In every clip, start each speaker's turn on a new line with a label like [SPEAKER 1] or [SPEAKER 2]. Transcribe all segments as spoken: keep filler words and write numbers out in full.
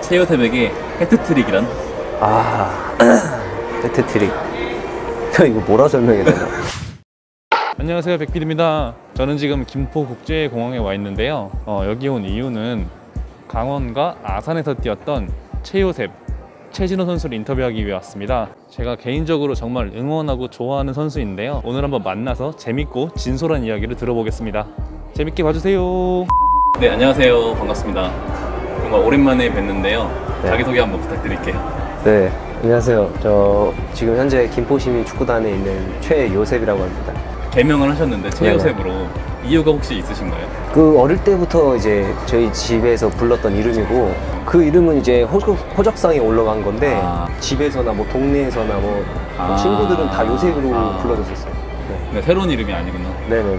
[SPEAKER 1] 최요셉에게 해트트릭이란?
[SPEAKER 2] 아... 해트트릭 이거 뭐라 설명해야 되나?
[SPEAKER 1] 안녕하세요, 백필입니다. 저는 지금 김포국제공항에 와 있는데요. 어, 여기 온 이유는 강원과 아산에서 뛰었던 최요셉, 최진호 선수를 인터뷰하기 위해 왔습니다. 제가 개인적으로 정말 응원하고 좋아하는 선수인데요. 오늘 한번 만나서 재밌고 진솔한 이야기를 들어보겠습니다. 재밌게 봐주세요. 네, 안녕하세요. 반갑습니다. 정말 오랜만에 뵀는데요.
[SPEAKER 2] 네.
[SPEAKER 1] 자기소개 한번 부탁드릴게요.
[SPEAKER 2] 네, 안녕하세요. 저 지금 현재 김포시민 축구단에 있는 최요셉이라고 합니다.
[SPEAKER 1] 개명을 하셨는데 최요셉으로 네네. 이유가 혹시 있으신가요?
[SPEAKER 2] 그 어릴 때부터 이제 저희 집에서 불렀던 이름이고, 그 이름은 이제 호적, 호적상에 올라간 건데 아. 집에서나 뭐 동네에서나 뭐, 아. 뭐 친구들은 다 요셉으로 아. 불러줬었어요. 네.
[SPEAKER 1] 네, 새로운 이름이 아니구나.
[SPEAKER 2] 네네네.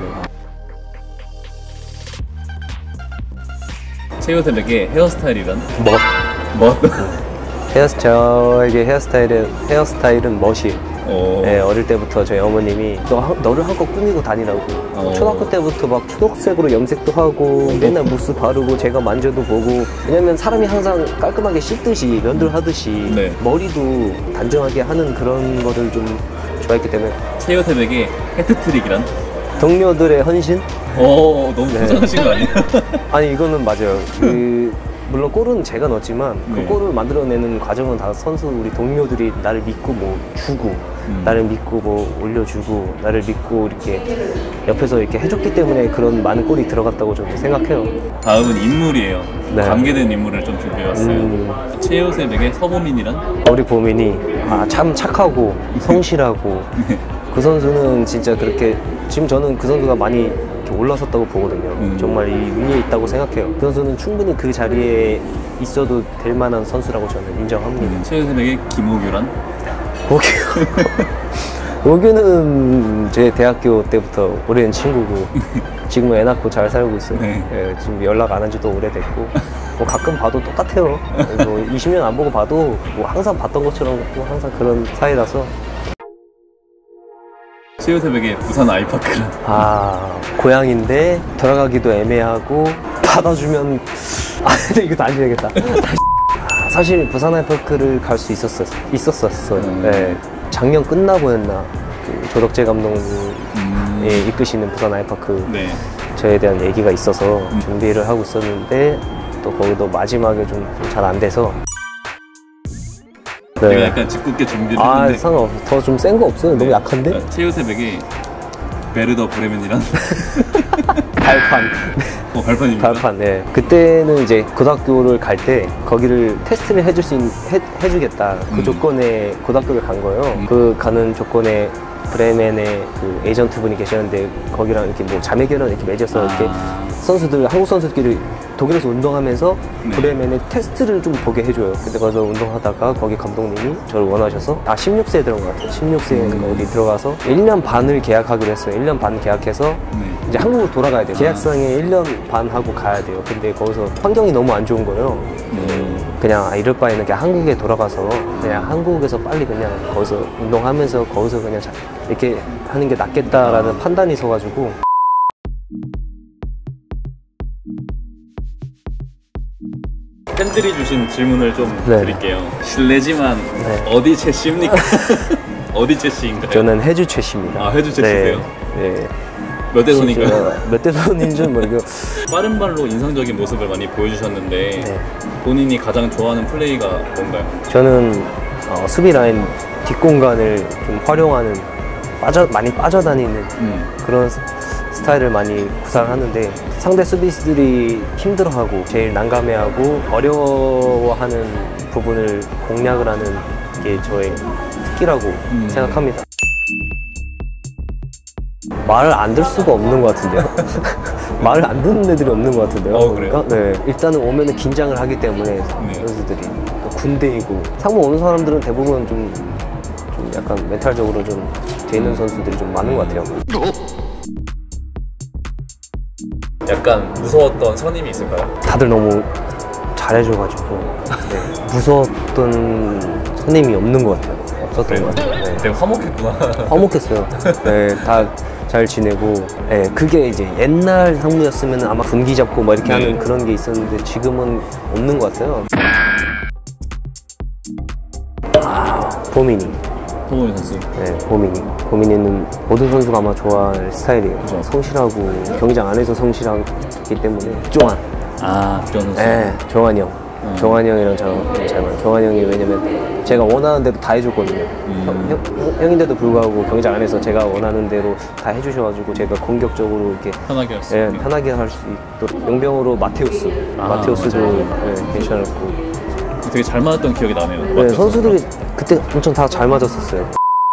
[SPEAKER 1] 최요셉에게 헤어스타일이란?
[SPEAKER 2] 멋.
[SPEAKER 1] 멋?
[SPEAKER 2] 헤어스타일의 헤어스타일은 헤어스타일은 멋이. 네, 어릴 때부터 저희 어머님이 너, 너를 한껏 꾸미고 다니라고. 오. 초등학교 때부터 막 초록색으로 염색도 하고 맨날 무스 바르고 제가 만져도 보고. 왜냐면 사람이 항상 깔끔하게 씻듯이 면도를 하듯이 네. 머리도 단정하게 하는 그런 거를 좀 좋아했기 때문에.
[SPEAKER 1] 최요셉에게 해트트릭이란?
[SPEAKER 2] 동료들의 헌신?
[SPEAKER 1] 오, 너무 부정하신 네. 거 아니에요?
[SPEAKER 2] 아니 이거는 맞아요. 그 물론 골은 제가 넣었지만 그 네. 골을 만들어내는 과정은 다 선수 우리 동료들이 나를 믿고 뭐 주고 음. 나를 믿고 뭐 올려주고 나를 믿고 이렇게 옆에서 이렇게 해줬기 때문에 그런 많은 골이 들어갔다고 저는 생각해요.
[SPEAKER 1] 다음은 인물이에요. 네. 관계된 인물을 좀 준비해왔어요. 음. 최요셉에게 서보민이란?
[SPEAKER 2] 우리 보민이 아, 참 착하고 성실하고 그 선수는 진짜 그렇게 지금 저는 그 선수가 많이 올라섰다고 보거든요. 음. 정말 이 위에 있다고 생각해요. 그 선수는 충분히 그 자리에 있어도 될 만한 선수라고 저는 인정합니다.
[SPEAKER 1] 음. 최요셉에게 김호규란?
[SPEAKER 2] 호규 호규는 제 대학교 때부터 오랜 친구고 지금은 애 낳고 잘 살고 있어요. 네. 예, 지금 연락 안 한 지도 오래됐고 뭐 가끔 봐도 똑같아요. 뭐 이십 년 안 보고 봐도 뭐 항상 봤던 것처럼 뭐 항상 그런 사이라서.
[SPEAKER 1] 최요셉에게 부산 아이파크란?
[SPEAKER 2] 아, 고향인데 돌아가기도 애매하고 받아주면 아 근데 이거 다 안 줘야겠다. 사실 부산 아이파크를 갈 수 있었었, 있었었어요. 음. 네. 작년 끝나고였나 그 조덕재 감독이 음. 이끄시는 부산 아이파크 네. 저에 대한 얘기가 있어서 음. 준비를 하고 있었는데 또 거기도 마지막에 좀 잘 안 돼서
[SPEAKER 1] 네. 제가 약간 짓궂게 준비를
[SPEAKER 2] 아,
[SPEAKER 1] 했는데
[SPEAKER 2] 상관없어. 더 좀 센 거 없어요? 네. 너무 약한데?
[SPEAKER 1] 최요셉에게 베르더 브레멘이란?
[SPEAKER 2] 발판.
[SPEAKER 1] 어, 발판입니다.
[SPEAKER 2] 발판, 네. 그때는 이제 고등학교를 갈 때 거기를 테스트를 해줄 수 있, 해, 해주겠다. 그 음. 조건에 고등학교를 간 거예요. 음. 그 가는 조건에 브레멘의 그 에이전트 분이 계셨는데 거기랑 이렇게 뭐 자매결연 이렇게 맺어서 아. 이렇게 선수들, 한국 선수들끼리 독일에서 운동하면서 네. 브레멘의 테스트를 좀 보게 해줘요. 근데 거기서 운동하다가 거기 감독님이 저를 원하셔서 아 십육 세에 들어간 것 같아요. 십육 세인가 음. 어디 들어가서 일 년 반을 계약하기로 했어요. 일 년 반 계약해서 네. 이제 한국으로 돌아가야 돼요. 계약상에 일 년 반 하고 가야 돼요. 근데 거기서 환경이 너무 안 좋은 거예요. 음. 그냥 아, 이럴 바에는 그냥 한국에 돌아가서 그냥 한국에서 빨리 그냥 거기서 운동하면서 거기서 그냥 자, 이렇게 하는 게 낫겠다라는 아. 판단이 서가지고.
[SPEAKER 1] 팬들이 주신 질문을 좀
[SPEAKER 2] 네.
[SPEAKER 1] 드릴게요. 실례지만 네. 어디 최씨입니까? 어디 최씨인가요?
[SPEAKER 2] 저는 해주 최씨입니다.
[SPEAKER 1] 아, 해주 최씨세요?
[SPEAKER 2] 네. 네.
[SPEAKER 1] 몇 대 손인가요?
[SPEAKER 2] 몇 대 손인지는 모르고
[SPEAKER 1] 빠른 발로 인상적인 모습을 많이 보여주셨는데 네. 본인이 가장 좋아하는 플레이가 뭔가요?
[SPEAKER 2] 저는 어, 수비 라인 뒷공간을 좀 활용하는 빠져, 많이 빠져다니는 음. 그런 스타일을 많이 구사하는데 상대 수비수들이 힘들어하고 제일 난감해하고 어려워하는 부분을 공략을 하는 게 저의 특기라고 음. 생각합니다. 말을 안 들 수가 없는 것 같은데요? 말을 안 듣는 애들이 없는 것 같은데요?
[SPEAKER 1] 어, 그래요?
[SPEAKER 2] 네, 일단은 오면은 긴장을 하기 때문에 네. 선수들이 또 군대이고 상무 오는 사람들은 대부분 좀, 좀 약간 멘탈적으로 좀 돼 있는 선수들이 좀 많은 것 같아요.
[SPEAKER 1] 약간 무서웠던 선임이 있을까요?
[SPEAKER 2] 다들 너무 잘해줘가지고 네, 무서웠던 선임이 없는 것 같아요. 없었던
[SPEAKER 1] 그래요?
[SPEAKER 2] 것 같아요. 네.
[SPEAKER 1] 되게 화목했구나.
[SPEAKER 2] 화목했어요. 네, 다 잘 지내고. 네, 그게 이제 옛날 상무였으면 아마 분기 잡고 막 이렇게 네. 하는 그런 게 있었는데 지금은 없는 것 같아요. 보미니.
[SPEAKER 1] 호모니 선수.
[SPEAKER 2] 네, 보미니. 보미니는 모든 선수가 아마 좋아할 스타일이에요.
[SPEAKER 1] 그죠.
[SPEAKER 2] 성실하고 경기장 안에서 성실하기 때문에. 종환.
[SPEAKER 1] 아, 박지원 선수.
[SPEAKER 2] 네, 종환이 형.
[SPEAKER 1] 음.
[SPEAKER 2] 종환이 형이랑 저랑 잘 맞아요. 종환이 형이 왜냐면 제가 원하는 대로 다 해줬거든요.
[SPEAKER 1] 음.
[SPEAKER 2] 형, 형, 형인데도 불구하고 경기장 안에서 제가 원하는 대로 다 해주셔가지고 제가 공격적으로 이렇게
[SPEAKER 1] 편하게 할 수
[SPEAKER 2] 예,
[SPEAKER 1] 있게.
[SPEAKER 2] 편하게 할 수 있도록. 용병으로 마테우스.
[SPEAKER 1] 아,
[SPEAKER 2] 마테우스도
[SPEAKER 1] 맞아요.
[SPEAKER 2] 예, 괜찮았고.
[SPEAKER 1] 되게 잘 맞았던 기억이 나네요.
[SPEAKER 2] 네,
[SPEAKER 1] 마테우스
[SPEAKER 2] 선수들이
[SPEAKER 1] 선수랑.
[SPEAKER 2] 그때 엄청 다 잘 맞았었어요.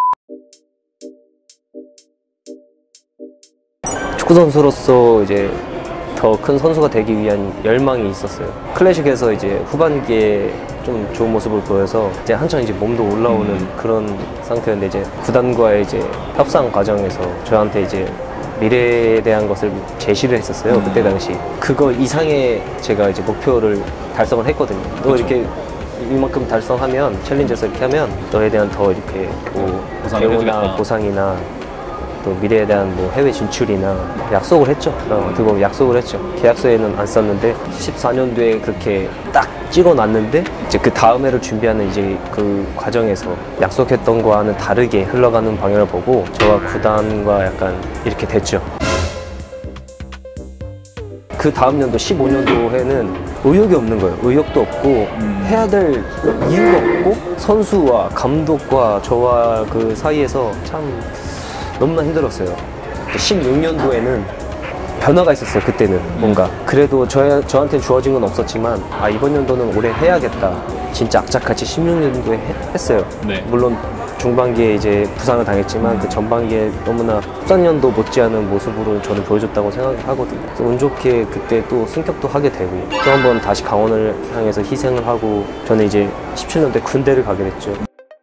[SPEAKER 2] 축구 선수로서 이제 더 큰 선수가 되기 위한 열망이 있었어요. 클래식에서 이제 후반기에 좀 좋은 모습을 보여서 이제 한창 이제 몸도 올라오는
[SPEAKER 1] 음.
[SPEAKER 2] 그런 상태였는데 이제 구단과의 이제 협상 과정에서 저한테 이제 미래에 대한 것을 제시를 했었어요.
[SPEAKER 1] 음.
[SPEAKER 2] 그때 당시 그거 이상의 제가 이제 목표를 달성을 했거든요. 너
[SPEAKER 1] 그쵸.
[SPEAKER 2] 이렇게 이만큼 달성하면 챌린저에서 이렇게 하면 너에 대한 더 이렇게 뭐
[SPEAKER 1] 보상을
[SPEAKER 2] 대우나
[SPEAKER 1] 해주겠다.
[SPEAKER 2] 보상이나 또 미래에 대한 뭐 해외 진출이나 약속을 했죠. 어, 어떻게 보면 약속을 했죠. 계약서에는 안 썼는데 십사 년도에 그렇게 딱 찍어놨는데 이제 그 다음 해를 준비하는 이제 그 과정에서 약속했던 거와는 다르게 흘러가는 방향을 보고 저와 구단과 약간 이렇게 됐죠. 그 다음 년도 십오 년도에는 의욕이 없는 거예요. 의욕도 없고
[SPEAKER 1] 음.
[SPEAKER 2] 해야 될 이유가 없고 선수와 감독과 저와 그 사이에서 참 너무나 힘들었어요. 십육 년도에는 변화가 있었어요. 그때는 뭔가 그래도 저, 저한테 주어진 건 없었지만 아 이번 연도는 올해 해야겠다. 진짜 악착같이 십육 년도에 했어요.
[SPEAKER 1] 네.
[SPEAKER 2] 물론 중반기에 이제 부상을 당했지만 그 전반기에 너무나 십삼 년도 못지않은 모습으로 저는 보여줬다고 생각하거든요. 그래서 운 좋게 그때 또 승격도 하게 되고 또 한 번 다시 강원을 향해서 희생을 하고 저는 이제 십칠 년도에 군대를 가게 됐죠.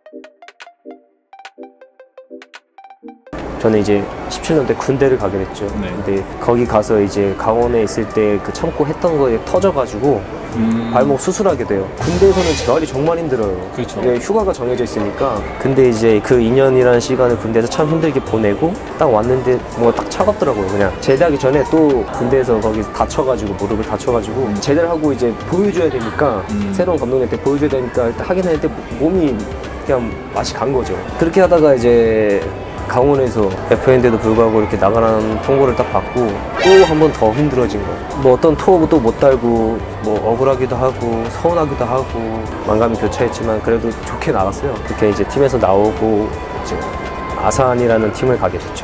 [SPEAKER 2] 저는 이제 십칠 년도에 군대를 가게 됐죠.
[SPEAKER 1] 네.
[SPEAKER 2] 근데 거기 가서 이제 강원에 있을 때 그 참고 했던 거에 터져가지고
[SPEAKER 1] 음.
[SPEAKER 2] 발목 수술하게 돼요. 군대에서는 재활이 정말 힘들어요.
[SPEAKER 1] 그렇죠.
[SPEAKER 2] 이게 휴가가 정해져 있으니까. 근데 이제 그 이 년이라는 시간을 군대에서 참 힘들게 보내고 딱 왔는데 뭔가 딱 차갑더라고요. 그냥 제대하기 전에 또 군대에서 거기 다쳐가지고 무릎을 다쳐가지고
[SPEAKER 1] 음.
[SPEAKER 2] 제대를 하고 이제 보여줘야 되니까
[SPEAKER 1] 음.
[SPEAKER 2] 새로운 감독님한테 보여줘야 되니까 일단 하긴 했는데 몸이 그냥 맛이 간 거죠. 그렇게 하다가 이제 강원에서 에프에이인데도 불구하고 이렇게 나가라는 통보를 딱 받고 또 한 번 더 힘들어진 거예요. 뭐 어떤 투어도 못 달고 뭐 억울하기도 하고 서운하기도 하고 만감이 교차했지만 그래도 좋게 나갔어요. 그렇게 이제 팀에서 나오고 이제 아산이라는 팀을 가게 됐죠.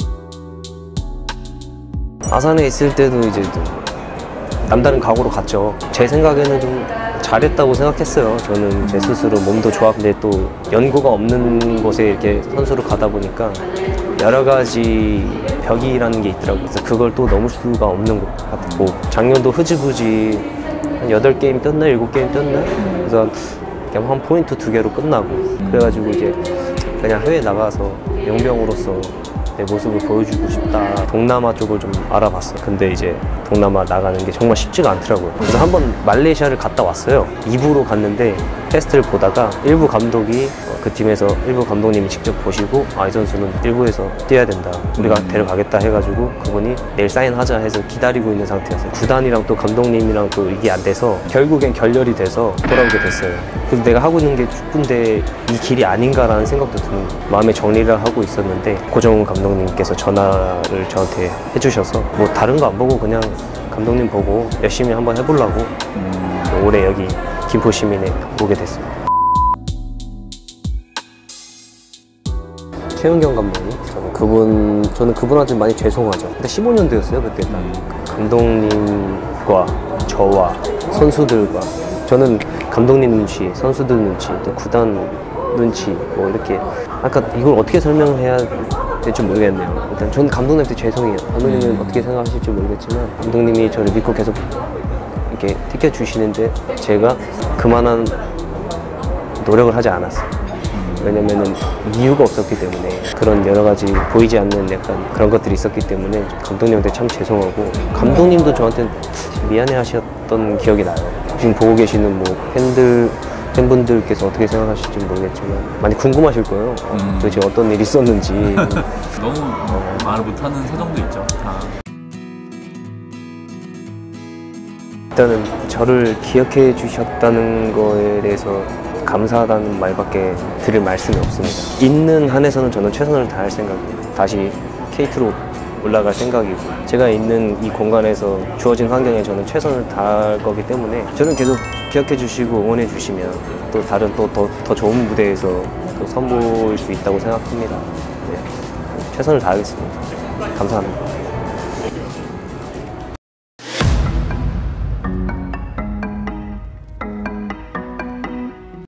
[SPEAKER 2] 아산에 있을 때도 이제 남다른 각오로 갔죠. 제 생각에는 좀 잘했다고 생각했어요. 저는 제 스스로 몸도 좋았는데 또 연고가 없는 곳에 이렇게 선수로 가다 보니까 여러 가지 벽이라는 게 있더라고요. 그래서 그걸 또 넘을 수가 없는 것 같고 작년도 흐지부지 한 여덟 게임 떴나 일곱 게임 떴나 그래서 그냥 한 포인트 두 개로 끝나고 그래가지고 이제 그냥 해외 나가서 용병으로서 내 모습을 보여주고 싶다. 동남아 쪽을 좀 알아봤어요. 근데 이제 동남아 나가는 게 정말 쉽지가 않더라고요. 그래서 한번 말레이시아를 갔다 왔어요. 이 부로 갔는데 테스트를 보다가 일부 감독이 그 팀에서 일부 감독님이 직접 보시고 아, 이 선수는 일부에서 뛰어야 된다. 우리가 데려가겠다 해가지고 그분이 내일 사인하자 해서 기다리고 있는 상태였어요. 구단이랑 또 감독님이랑 또 이게 안 돼서 결국엔 결렬이 돼서 돌아오게 됐어요. 근데 내가 하고 있는 게 축구인데 이 길이 아닌가라는 생각도 드는 거예요. 마음의 정리를 하고 있었는데 고정훈 감독님께서 전화를 저한테 해주셔서 뭐 다른 거 안 보고 그냥 감독님 보고 열심히 한번 해보려고
[SPEAKER 1] 음.
[SPEAKER 2] 올해 여기 김포시민에 오게 됐습니다. 최은경 감독님, 저는 그분, 저는 그분한테 많이 죄송하죠. 근데 십오 년도였어요, 그때.
[SPEAKER 1] 음.
[SPEAKER 2] 감독님과 저와 선수들과 저는 감독님 눈치, 선수들 눈치, 또 구단 눈치, 뭐 이렇게 아까 이걸 어떻게 설명해야 될지 모르겠네요. 일단 저는 감독님한테 죄송해요. 감독님은
[SPEAKER 1] 음.
[SPEAKER 2] 어떻게 생각하실지 모르겠지만 감독님이 저를 믿고 계속 이렇게 티켓 주시는데 제가 그만한 노력을 하지 않았어요. 왜냐면은 이유가 없었기 때문에 그런 여러 가지 보이지 않는 약간 그런 것들이 있었기 때문에 감독님한테 참 죄송하고 감독님도 저한테 미안해 하셨던 기억이 나요. 지금 보고 계시는 뭐 팬들 팬분들께서 어떻게 생각하실지 모르겠지만 많이 궁금하실 거예요.
[SPEAKER 1] 음.
[SPEAKER 2] 도대체 어떤 일이 있었는지.
[SPEAKER 1] 너무 어, 말을 못하는 사정도 있죠. 다.
[SPEAKER 2] 일단은 저를 기억해 주셨다는 거에 대해서 감사하다는 말밖에 드릴 말씀이 없습니다. 있는 한에서는 저는 최선을 다할 생각이에요. 다시 케이트로 올라갈 생각이고, 제가 있는 이 공간에서 주어진 환경에 저는 최선을 다할 거기 때문에 저는 계속 기억해 주시고 응원해 주시면 또 다른 또 더 더 좋은 무대에서 또 선보일 수 있다고 생각합니다. 네. 최선을 다하겠습니다. 감사합니다.